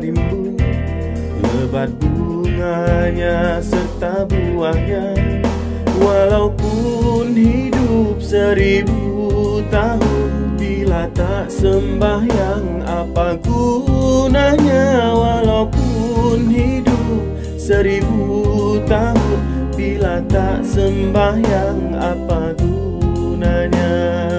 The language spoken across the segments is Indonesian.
rimbun, lebat bunganya serta buahnya. Walaupun hidup 1000 tahun, bila tak sembahyang apa gunanya? Walaupun hidup 1000 tahun, bila tak sembahyang apa gunanya?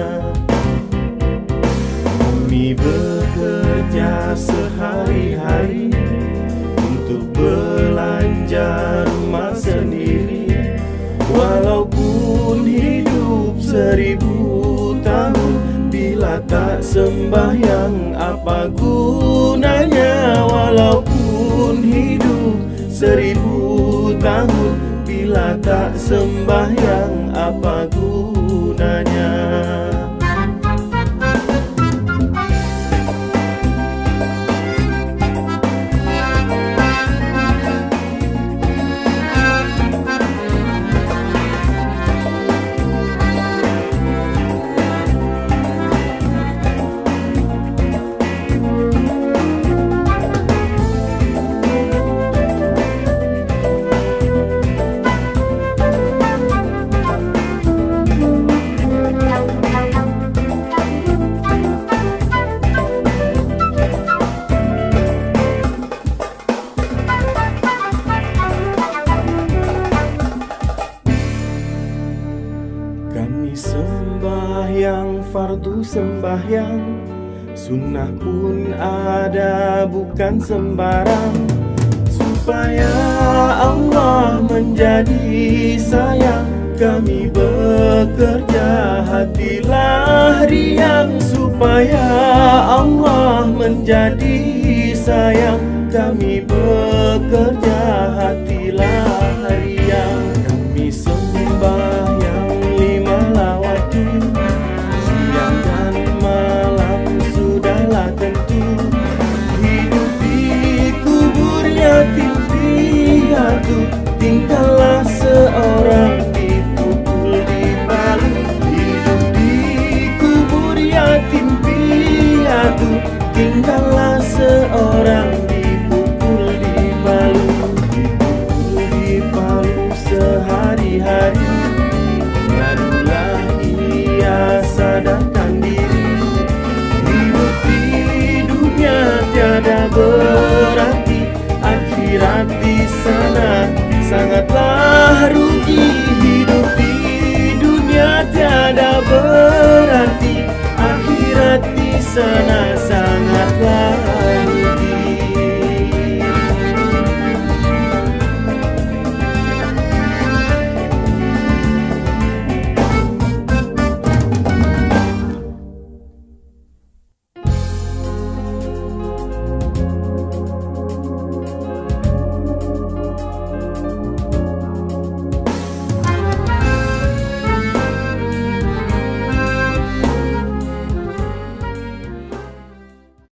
Kami bekerja sehari-hari untuk belanja rumah sendiri. Walaupun hidup 1000 tahun, bila tak sembahyang apa gunanya? Walaupun hidup 1000 tahun, bila tak sembahyang apa gunanya? Kami sembahyang fardu sembahyang, sunnah pun ada bukan sembarang. Supaya Allah menjadi sayang, kami bekerja hatilah riang. Supaya Allah menjadi sayang, kami bekerja hatilah riang. Kami sembahyang 5 waktu, siang dan malam sudahlah tentu. Hidup di kubur yatim piatu, tinggallah seorang dipukul di palu. Hidup di kubur yatim piatu, tinggallah seorang dipukul di palu. Dipukul di palu sehari-hari, barulah ia sadarkan diri. Hidup di dunia tiada berarti, akhirat di sana sangatlah rugi. Hidup di dunia tiada berarti, akhirat di sana sangatlah